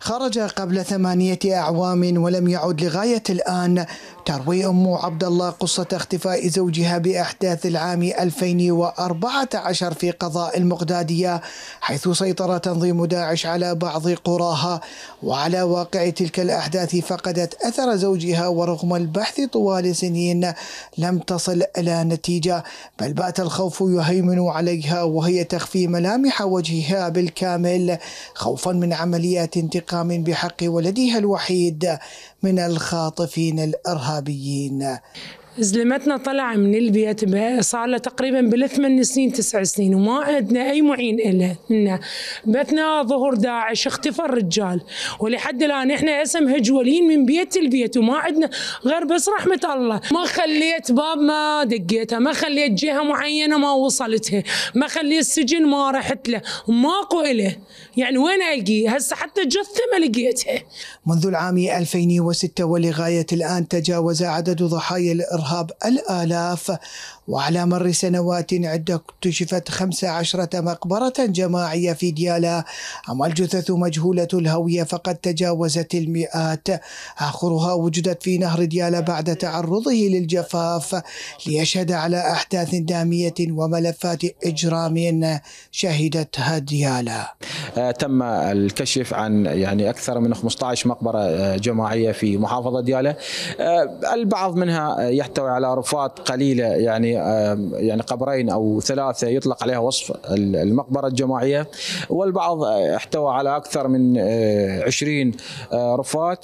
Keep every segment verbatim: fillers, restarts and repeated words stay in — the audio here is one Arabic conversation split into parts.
خرج قبل ثمانية أعوام ولم يعد لغاية الآن تروي أم عبد الله قصة اختفاء زوجها بأحداث العام ألفين وأربعة عشر في قضاء المقدادية، حيث سيطر تنظيم داعش على بعض قراها. وعلى واقع تلك الأحداث فقدت أثر زوجها، ورغم البحث طوال سنين لم تصل إلى نتيجة، بل بات الخوف يهيمن عليها وهي تخفي ملامح وجهها بالكامل خوفا من عمليات انتقام بحق ولدها الوحيد من الخاطفين الإرهابيين. زلمتنا طلع من البيت صار له تقريبا بالثمان سنين تسع سنين وما عندنا اي معين له، إن بتنا ظهور داعش، اختفى الرجال، ولحد الان احنا هسه مهجولين من بيت البيت وما عندنا غير بس رحمه الله. ما خليت باب ما دقيته، ما خليت جهه معينه ما وصلتها، ما خليت السجن ما رحت له، ماكو اله، يعني وين القي؟ هسه حتى جثه ما لقيتها. منذ العام ألفين وستة ولغايه الان تجاوز عدد ضحايا الإرهاب الإرهاب الآلاف، وعلى مر سنوات عدة اكتشفت خمس عشرة مقبرة جماعية في ديالى، أما الجثث مجهولة الهوية فقد تجاوزت المئات. آخرها وجدت في نهر ديالى بعد تعرضه للجفاف، ليشهد على أحداث دامية وملفات إجرام شهدتها ديالى. تم الكشف عن يعني أكثر من خمسة عشر مقبرة جماعية في محافظة ديالى، البعض منها يحتوي على رفات قليلة، يعني يعني قبرين أو ثلاثة يطلق عليها وصف المقبرة الجماعية، والبعض احتوى على أكثر من عشرين رفات.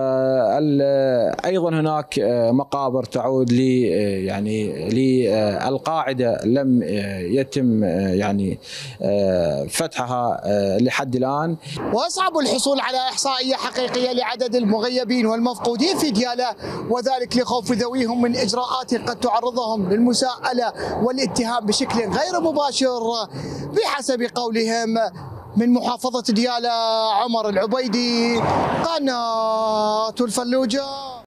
أيضا هناك مقابر تعود ل يعني للقاعدة لم يتم يعني فتحها لحد الآن. وأصعب الحصول على إحصائية حقيقية لعدد المغيبين والمفقودين في ديالى، وذلك لخوف ذويهم من إجراءات قد تعرضهم للمساءلة والاتهام بشكل غير مباشر بحسب قولهم. من محافظة ديالى، عمر العبيدي، قناة الفلوجة.